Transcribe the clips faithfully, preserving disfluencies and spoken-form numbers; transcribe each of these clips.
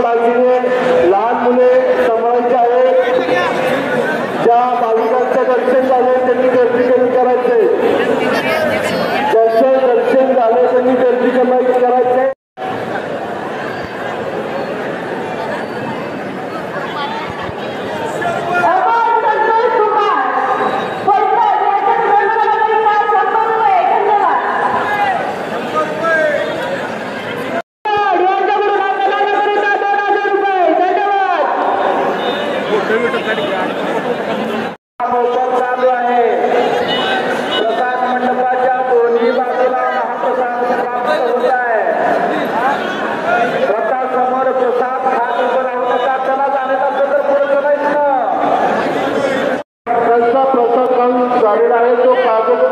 काळजीने लहान मुले सांभाळायची आहेत. ज्या भाविकांचं दर्शन झाले त्यांनी गर्दी कमी करायचे. ज्यांचं दर्शन झाले त्यांनी गर्दी कमी करायचे. चालू आहे. प्रसाद मंडपाच्या दोन्ही बाजूला महाप्रसाद प्राप्त होत आहे. प्रसाद समोर प्रसाद खात उभं राहू नका. चला जाण्यात असं तर पुढे करायचं. त्यांचा प्रसाद खाऊन झालेला आहे तो कागद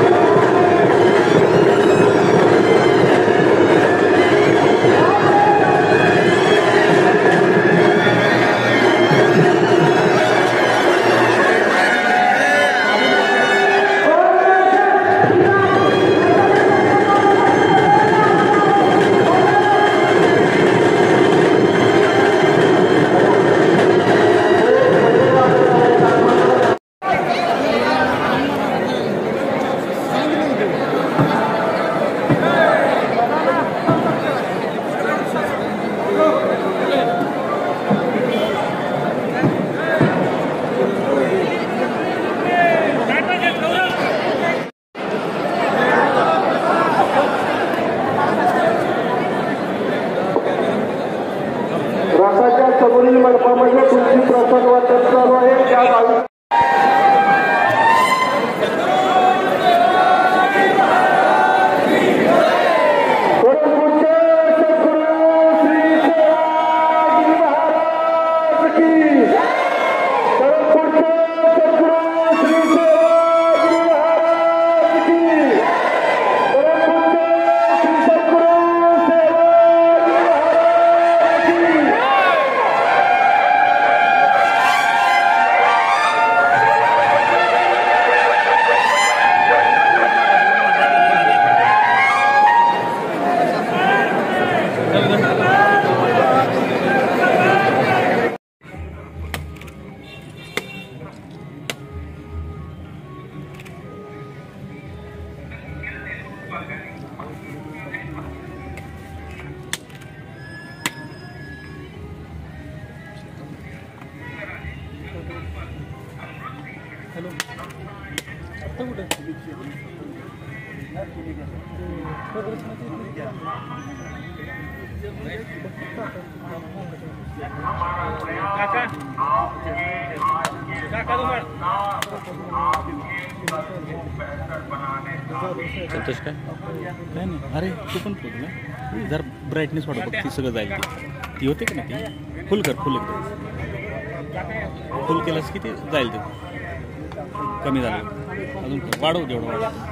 रसाच्या समोरील मंडपामध्ये तुमची प्रसाद वाटप चालू आहे. त्या भावी संतोष काय काय नाही. अरे तू पण फुल ना जर ब्राईटनेस वाढव बघ ती सगळं जाईल. ती ती होते का नाही ती फुल कर. फुल एकदम फुल केलंस की ते जाईल. ते कमी झालं अजून वाढव जेवढं वाढव.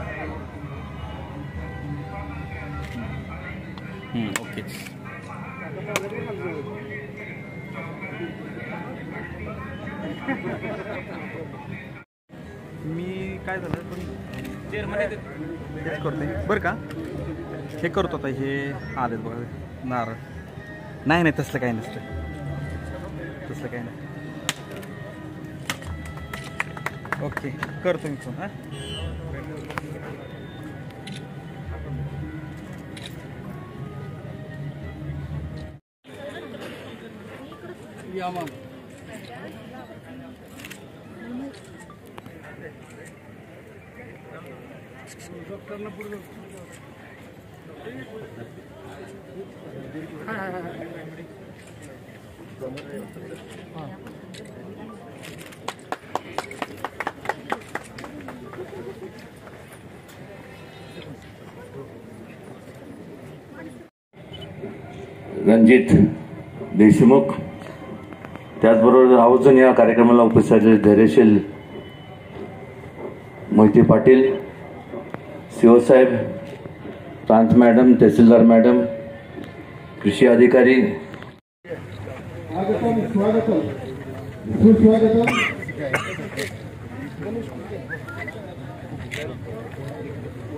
ओके मी काय झालं हेच करते बरं का. हे करतो आता. हे आलेत बघा नारळ. नाही नाही तसलं काही नसतं. तसलं काही नाही. ओके करतो मी फोन. हां या मग रणजित देशमुख, त्याचबरोबर आवर्जून या कार्यक्रमाला उपस्थित असलेले धैर्यशील मोहिते पाटील, शिवसाहेब, प्रांत मॅडम, तहसीलदार मॅडम, कृषी अधिकारी,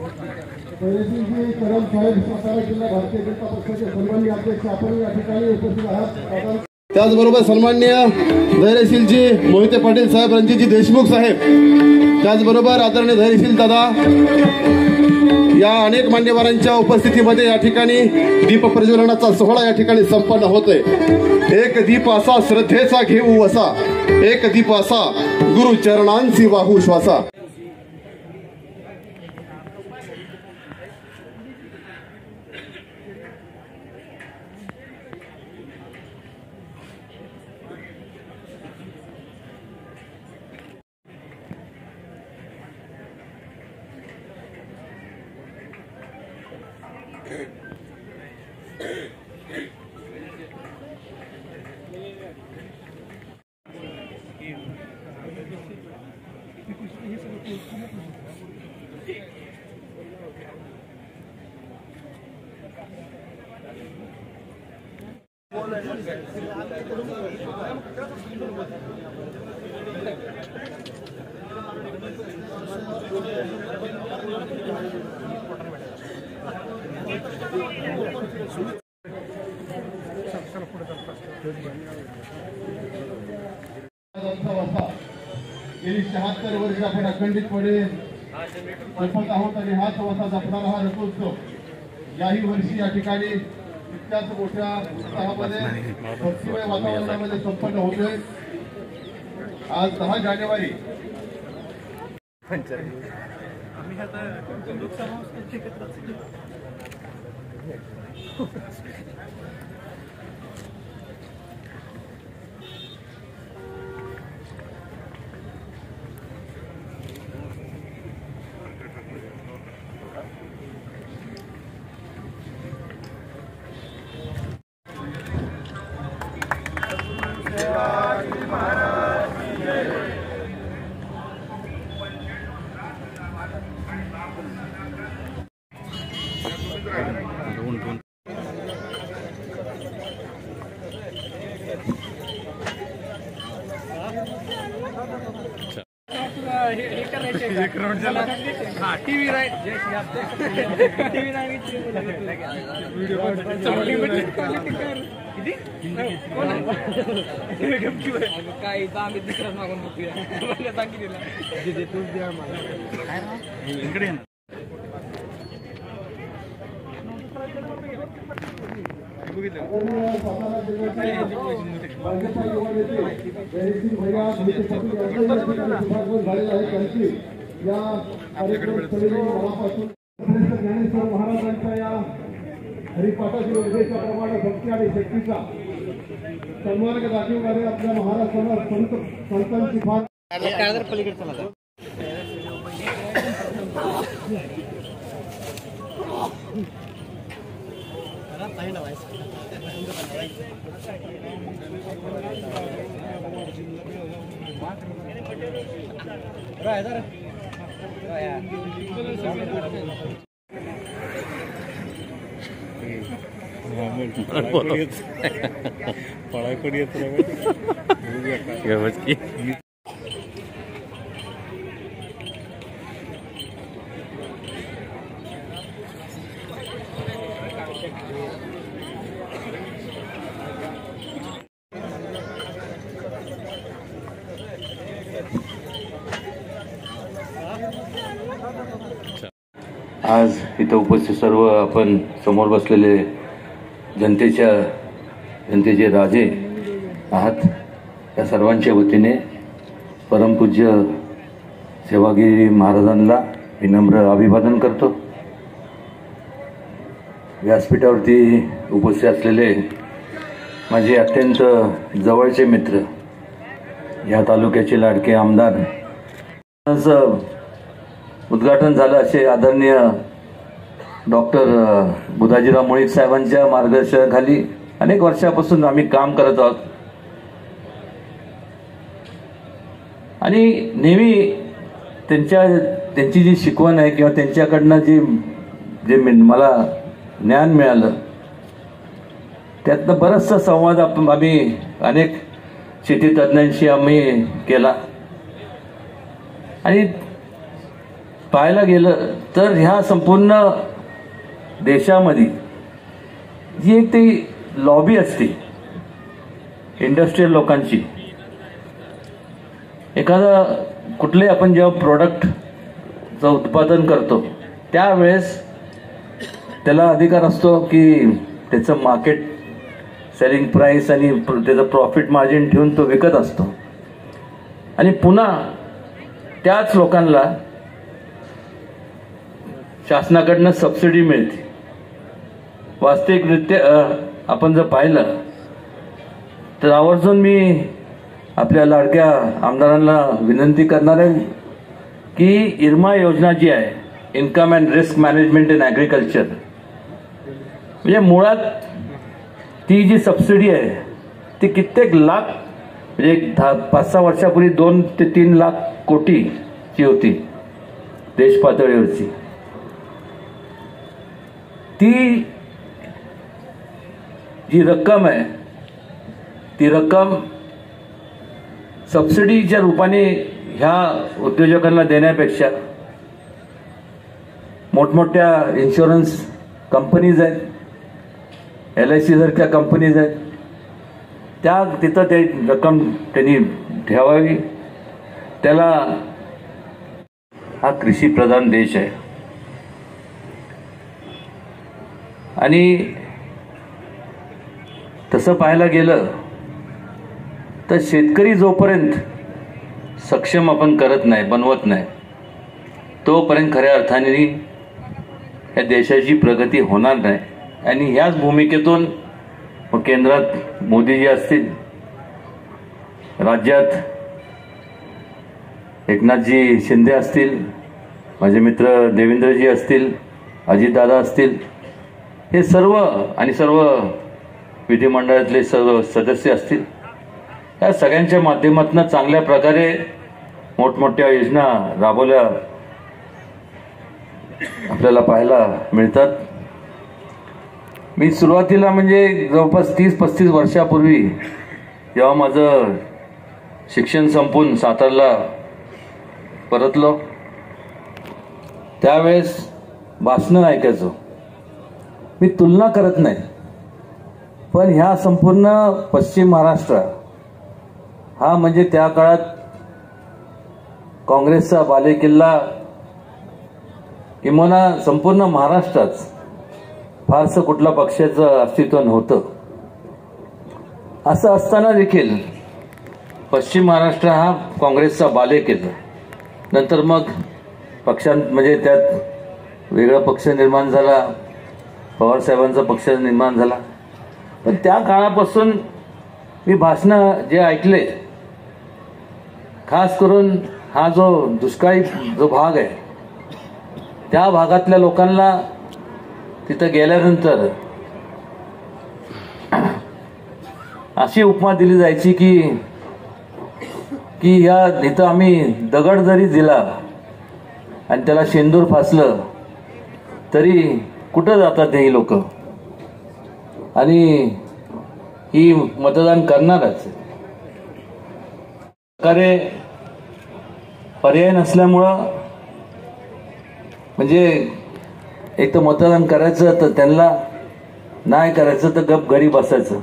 धैर्यसिंगजी कदम साहेब सातारा जिल्हा भारतीय जनता पक्षाचे सन्माननीय अध्यक्ष आपण या ठिकाणी उपस्थित आहात. त्याचबरोबर सन्माननीय धैर्यशीलजी मोहिते पाटील साहेब, रणजितजी देशमुख साहेब, त्याचबरोबर आदरणीय धैर्यशील दादा या अनेक मान्यवरांच्या उपस्थितीमध्ये या ठिकाणी दीप प्रज्वलनाचा सोहळा या ठिकाणी संपन्न होतोय. एक दीप असा श्रद्धेचा घेऊ वसा, एक दीप असा गुरु चरणांची वाहू श्वासा. गेली शहात्तर वर्ष आपण अखंडितपणे जपत आहोत आणि हाच वसा जपणारा हा रथोत्सव याही वर्षी या ठिकाणी इतक्याच मोठ्या उत्साहामध्ये भक्तिमय वातावरणामध्ये संपन्न होतोय. आज दहा जानेवारी टीव्ही राईट टीव्ही काही आम्ही दुसरा मागून इकडे ज्ञानेश्वर महाराजांच्या या हरिपाठाच्या उपदेशाप्रमाणे भक्ती आणि शक्तीचा सन्मान दाखवणारे आपल्या महाराष्ट्राला संत संतांची फार पलीकडे चला पळापडी येत की आज इथं उपस्थित सर्व आपण समोर बसलेले जनतेच्या जनतेचे राजे आहात. या सर्वांच्या वतीने परमपूज्य सेवागिरी महाराजांना विनम्र अभिवादन करतो. व्यासपीठावरती उपस्थित असलेले माझे अत्यंत जवळचे मित्र, या तालुक्याचे लाडके आमदार, उद्घाटन झालं असे आदरणीय डॉक्टर बुधाजीराव मुळीक साहेबांच्या मार्गदर्शनाखाली अनेक वर्षापासून आम्ही काम करत आहोत आणि नेहमी त्यांच्या त्यांची जी शिकवण आहे किंवा त्यांच्याकडनं जी जे मला ज्ञान मिळालं त्यातनं बराचसा संवाद आपण आम्ही अनेक शेतीतज्ञांशी आम्ही केला आणि पाहायला गेलं तर ह्या संपूर्ण देशामध्ये जी एक ती लॉबी असते इंडस्ट्रियल लोकांची, एखादा कुठले आपण जेव्हा प्रोडक्टचं उत्पादन करतो त्यावेळेस त्याला अधिकार असतो की त्याचं मार्केट सेलिंग प्राइस आणि त्याचं प्रॉफिट मार्जिन ठेवून तो विकत असतो आणि पुन्हा त्याच लोकांना शासनाकडनं सबसिडी मिळते. वास्तविकरित्या आपण जर पाहिलं तर आवर्जून मी आपल्या लाडक्या आमदारांना विनंती करणार आहे की इरमा योजना जी आहे, income and risk management in agriculture, म्हणजे मुळात ती जी सबसिडी आहे ती कित्येक लाख म्हणजे एक दहा पाच सहा वर्षापूर्वी दोन ते तीन लाख कोटीची होती देश पातळीवरची. ती जी रक्कम आहे ती रक्कम सबसिडीच्या रूपाने ह्या उद्योजकांना देण्यापेक्षा मोठमोठ्या इन्शुरन्स कंपनीज आहेत, एल आय सी सारख्या कंपनीज आहेत, त्या तिथं ते रक्कम त्यांनी ठेवावी. त्याला हा कृषीप्रधान देश आहे आणि तसं पाहायला गेलं तर शेतकरी जोपर्यंत सक्षम आपण करत नाही, बनवत नाही, तोपर्यंत खऱ्या अर्थाने या देशाची प्रगती होणार नाही. आणि ह्याच भूमिकेतून केंद्रात मोदीजी असतील, राज्यात एकनाथजी शिंदे असतील, माझे मित्र देवेंद्रजी असतील, अजितदादा असतील, हे सर्व आणि सर्व विधिमंडळातले सर्व सदस्य असतील, या सगळ्यांच्या माध्यमातून चांगल्या प्रकारे मोठमोठ्या योजना राबवल्या आपल्याला पाहायला मिळतात. मी सुरुवातीला म्हणजे जवळपास तीस पस्तीस वर्षापूर्वी जेव्हा माझं शिक्षण संपून सातारला परतलो त्यावेळेस भाषणं ऐकायचो. मी तुलना करत नाही, पण ह्या संपूर्ण पश्चिम महाराष्ट्र हा म्हणजे त्या काळात काँग्रेसचा बालेकिल्ला, किंवा संपूर्ण महाराष्ट्रात फारसं कुठला पक्षाचं अस्तित्व नव्हतं. असं असताना देखील पश्चिम महाराष्ट्र हा काँग्रेसचा बालेकिल्ला. नंतर मग पक्षां म्हणजे त्यात वेगळा पक्ष निर्माण झाला, पवारसाहेबांचा पक्ष निर्माण झाला. पण त्या काळापासून मी भाषणं जे ऐकले, खास करून हा जो दुष्काळी जो भाग आहे त्या भागातल्या लोकांना तिथं गेल्यानंतर अशी उपमा दिली जायची की की या इथं आम्ही दगड जरी दिला आणि त्याला शेंदूर फासलं तरी कुठं जातात ही लोक, आणि ही मतदान करणारच. प्रकारे पर्याय नसल्यामुळं म्हणजे एक तर मतदान करायचं तर त्यांना नाही करायचं तर गप घरी बसायचं.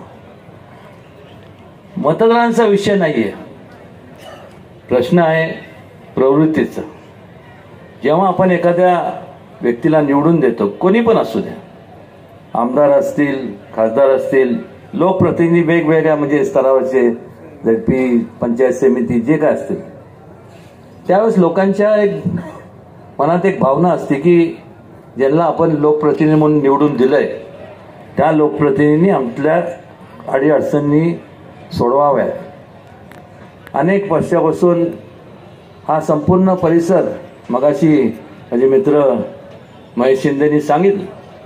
मतदानाचा विषय नाहीये, प्रश्न आहे प्रवृत्तीचा. जेव्हा आपण एखाद्या व्यक्तीला निवडून देतो, कोणी पण असू द्या, आमदार असतील, खासदार असतील, लोकप्रतिनिधी वेगवेगळ्या म्हणजे स्तरावरचे, झडपी, पंचायत समिती, जे काय असतील, त्यावेळेस लोकांच्या एक मनात एक भावना असते की ज्यांना आपण लोकप्रतिनिधी म्हणून निवडून दिलंय त्या लोकप्रतिनिधींनी आपल्या अडीअडचणी सोडवाव्यात. अनेक वर्षापासून हा संपूर्ण परिसर, मगाशी माझे मित्र महेश शिंदेनी सांगितलं,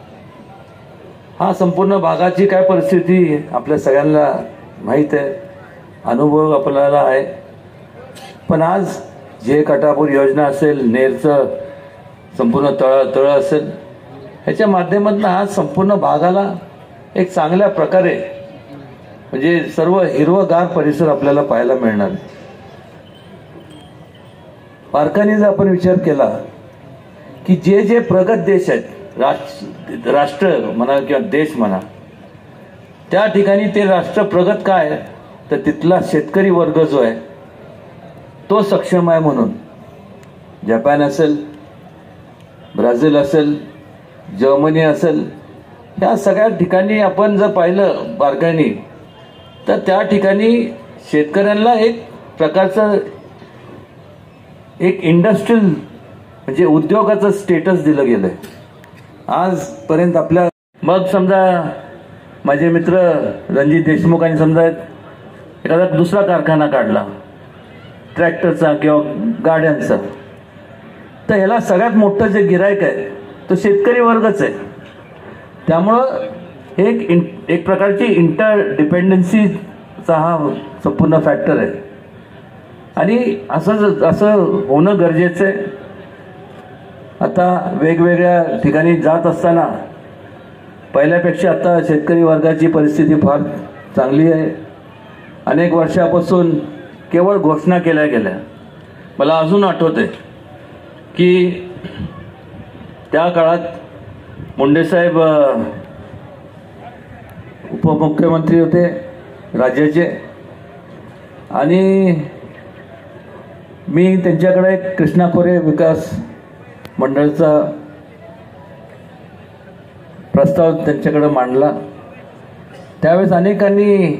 हा संपूर्ण भागाची काय परिस्थिती आपल्या सगळ्यांना माहीत आहे, अनुभव आपल्याला आहे. पण आज जे कटापूर योजना असेल, नेरचं संपूर्ण तळ तळ असेल, ह्याच्या माध्यमातून आज संपूर्ण भागाला एक चांगल्या प्रकारे म्हणजे सर्व हिरवगार परिसर आपल्याला पाहायला मिळणार. बारकाईने जर आपण विचार केला की जे जे प्रगत देश आहेत, राष्ट्र राष्ट्र म्हणा किंवा देश म्हणा, त्या ठिकाणी ते राष्ट्र प्रगत काय आहे, तर तिथला शेतकरी वर्ग जो आहे तो सक्षम आहे. म्हणून जपान असेल, ब्राझील असेल, जर्मनी असेल, ह्या सगळ्या ठिकाणी आपण जर पाहिलं बारकाईने, तर त्या ठिकाणी शेतकऱ्यांना एक प्रकारचं एक इंडस्ट्रियल म्हणजे उद्योगाचं स्टेटस दिलं गेलं आहे आजपर्यंत आपल्या. मग समजा माझे मित्र रणजित देशमुखांनी समजा एखादा दुसरा कारखाना काढला ट्रॅक्टरचा किंवा गाड्यांचा, तर ह्याला सगळ्यात मोठं जे गिरायक आहे तो शेतकरी वर्गच आहे. त्यामुळं हे एक एक प्रकारची इंटर डिपेंडन्सीचा हा संपूर्ण फॅक्टर आहे आणि असं असं होणं गरजेचं आहे. आता वेगवेगळ्या ठिकाणी जात असताना पहिल्यापेक्षा आता शेतकरी वर्गाची परिस्थिती फार चांगली आहे. अनेक वर्षापासून केवळ घोषणा केल्या गेल्या. मला अजून आठवते की त्या काळात मुंडेसाहेब उपमुख्यमंत्री होते राज्याचे आणि मी त्यांच्याकडे कृष्णा खोरे विकास मंडळाचा प्रस्ताव त्यांच्याकडे मांडला. त्यावेळेस अनेकांनी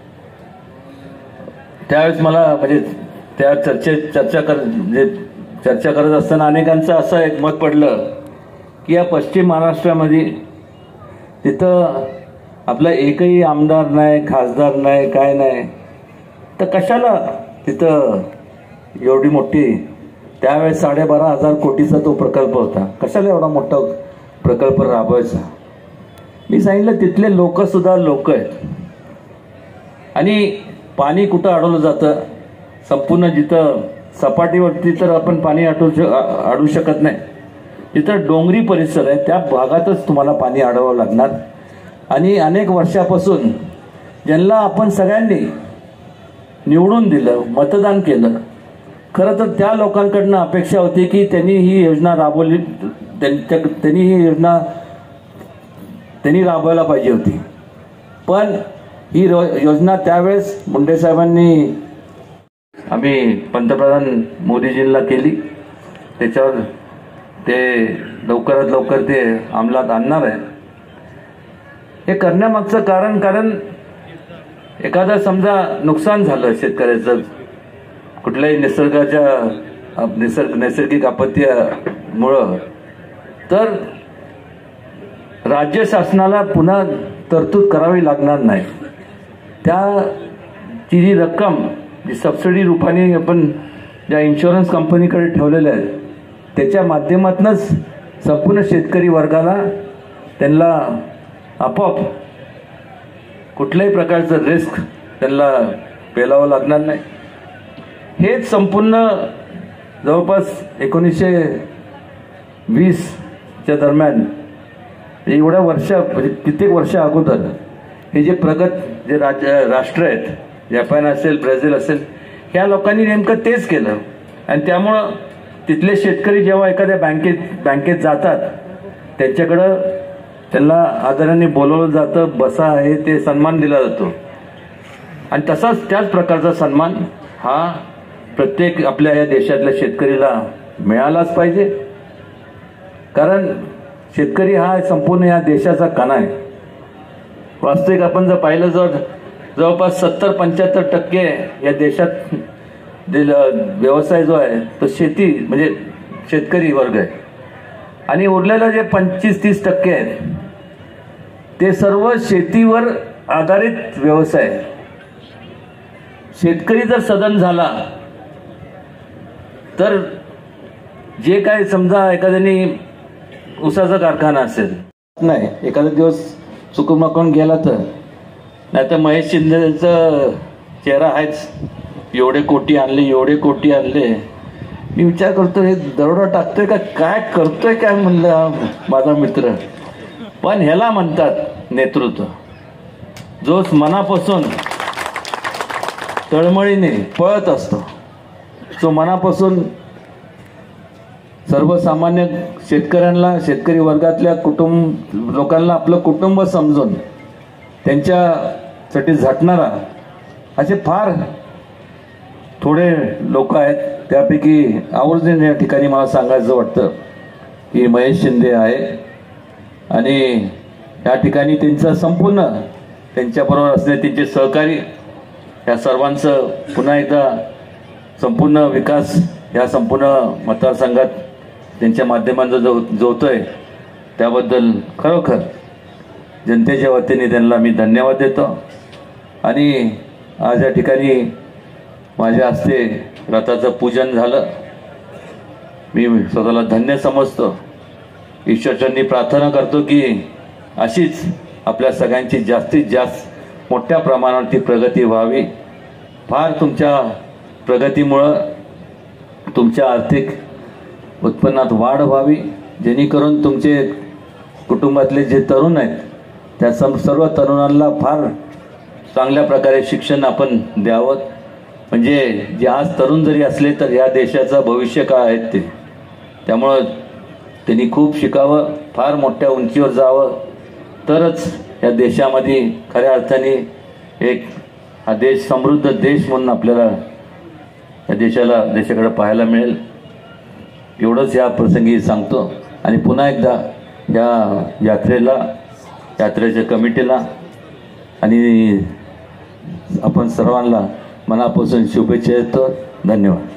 त्यावेळेस मला म्हणजे त्या चर्चे चर्चा कर म्हणजे चर्चा करत असताना अनेकांचं असं एक मत पडलं की या पश्चिम महाराष्ट्रामध्ये तिथं आपला एकही आमदार नाही, खासदार नाही, काय नाही, तर कशाला तिथं एवढी मोठी, त्यावेळेस साडेबारा हजार कोटीचा तो प्रकल्प होता, कशाला एवढा मोठा प्रकल्प राबवायचा. मी सांगितलं तिथले लोक सुद्धा लोक आहेत आणि पाणी कुठं अडवलं जातं, संपूर्ण जिथं सपाटीवरती तर आपण पाणी अडवू अडवू शकत नाही, जिथं डोंगरी परिसर आहे त्या भागातच तुम्हाला पाणी अडवावं लागणार. आणि अनेक वर्षापासून ज्यांना आपण सगळ्यांनी निवडून दिलं, मतदान केलं, खरं तर त्या लोकांकडनं अपेक्षा होती की त्यांनी ही योजना राबवली, त्यांनी ही योजना त्यांनी राबवायला पाहिजे होती. पण ही योजना त्यावेळेस मुंडे साहेबांनी आम्ही पंतप्रधान मोदीजींना केली. त्याच्यावर ते लवकरात लवकर ते अंमलात आणणार आहे. हे करण्यामागचं कारण कारण एखादा समजा नुकसान झालं शेतकऱ्याचं कुठल्याही निसर्गाच्या निसर्ग नैसर्गिक आपत्तीमुळं, तर राज्य शासनाला पुन्हा तरतूद करावी लागणार नाही. त्याची जी रक्कम जी सबसिडी रूपाने आपण ज्या इन्शुरन्स कंपनीकडे ठेवलेल्या आहेत त्याच्या माध्यमातूनच संपूर्ण शेतकरी वर्गाला त्यांना आपोआप कुठल्याही प्रकारचं रिस्क त्यांना पेलावं लागणार नाही. हेच संपूर्ण जवळपास एकोणीसशे वीसच्या दरम्यान एवढ्या वर्षा म्हणजे कित्येक वर्षा अगोदर हे जे प्रगत जे राज्य राष्ट्र आहेत, जपान असेल, ब्राझील असेल, ह्या लोकांनी नेमकं तेच केलं. आणि त्यामुळं तिथले शेतकरी जेव्हा एखाद्या बँकेत बँकेत जातात त्यांच्याकडं त्यांना आदराने बोलवलं जातं, बसा आहे ते सन्मान दिला जातो. आणि तसाच त्याच प्रकारचा सन्मान हा प्रत्येक आपल्या या देशातल्या शेतकरीला मिळालाच पाहिजे. कारण शेतकरी हा संपूर्ण या देशाचा कणा आहे. वास्तविक आपण जर पाहिलं जर जवळपास सत्तर पंच्याहत्तर टक्के या देशात व्यवसाय जो आहे तो शेती म्हणजे शेतकरी वर्ग आहे आणि उरलेलं जे पंचवीस तीस टक्के आहेत ते सर्व शेतीवर आधारित व्यवसाय. शेतकरी जर सदन झाला तर जे काय समजा एखाद्याने ऊसाचा कारखाना असेल नाही, एखादा दिवस चुकून माकून गेला तर नाही तर महेश शिंदेचा चेहरा आहेच, एवढे कोटी आणले एवढे कोटी आणले. मी विचार करतो हे दरोडा टाकतोय का काय करतोय काय म्हणलं माझा मित्र. पण ह्याला म्हणतात नेतृत्व, जो मनापासून तळमळीने पळत असतो, जो मनापासून सर्वसामान्य शेतकऱ्यांना, शेतकरी वर्गातल्या कुटुंब लोकांना आपलं कुटुंब समजून त्यांच्यासाठी झटणारा असे फार थोडे लोक आहेत. त्यापैकी आवर्जून या ठिकाणी मला सांगायचं वाटतं की महेश शिंदे आहे आणि या ठिकाणी त्यांचं संपूर्ण त्यांच्याबरोबर असलेले त्यांचे सहकारी या सर्वांचं पुन्हा एकदा संपूर्ण विकास या संपूर्ण मतदारसंघात त्यांच्या माध्यमांचा जो जोतोय त्याबद्दल खरोखर जनतेच्या वतीने त्यांना मी धन्यवाद देतो. आणि आज या ठिकाणी माझ्या हस्ते रथाचं पूजन झालं. मी स्वतःला धन्य समजतो. ईश्वरचरणी प्रार्थना करतो की अशीच आपल्या सगळ्यांची जास्तीत जास्त मोठ्या प्रमाणावरती प्रगती व्हावी. फार तुमच्या प्रगतीमुळं तुमच्या आर्थिक उत्पन्नात वाढ व्हावी, जेणेकरून तुमचे कुटुंबातले जे तरुण आहेत त्या सम सर्व तरुणांना फार चांगल्या प्रकारे शिक्षण आपण द्यावं. म्हणजे जे आज तरुण जरी असले तर या देशाचं भविष्य काय आहेत ते, त्यामुळं त्यांनी खूप शिकावं, फार मोठ्या उंचीवर जावं, तरच या देशामध्ये खऱ्या अर्थाने एक हा देश समृद्ध देश म्हणून आपल्याला या देशाला देशाकडे पाहायला मिळेल. एवढंच या प्रसंगी सांगतो. आणि पुन्हा एकदा या यात्रेला, यात्रेच्या कमिटीला आणि आपण सर्वांना मनापासून शुभेच्छा देतो. धन्यवाद.